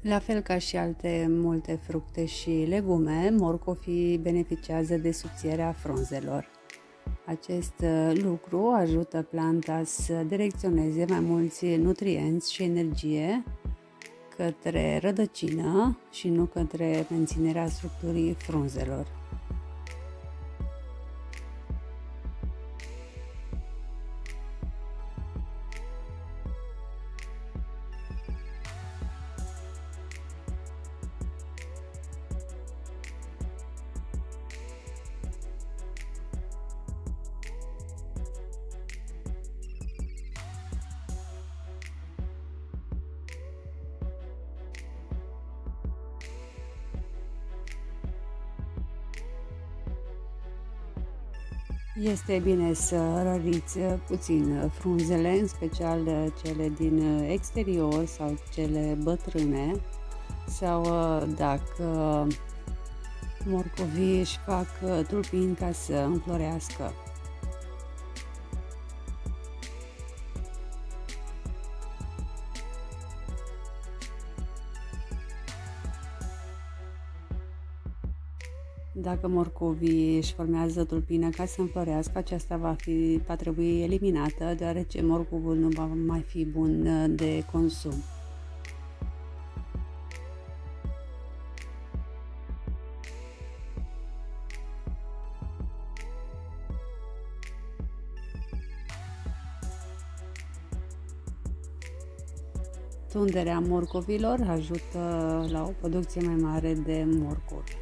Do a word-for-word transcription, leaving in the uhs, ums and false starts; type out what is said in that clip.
La fel ca și alte multe fructe și legume, morcovii beneficiază de subțierea frunzelor. Acest lucru ajută planta să direcționeze mai mulți nutrienți și energie către rădăcină și nu către menținerea structurii frunzelor. Este bine să răriți puțin frunzele, în special cele din exterior sau cele bătrâne, sau dacă morcovii își fac tulpini ca să înflorească. Dacă morcovii își formează tulpină ca să înflorească, aceasta va, fi, va trebui eliminată, deoarece morcovul nu va mai fi bun de consum. Tunderea morcovilor ajută la o producție mai mare de morcovi.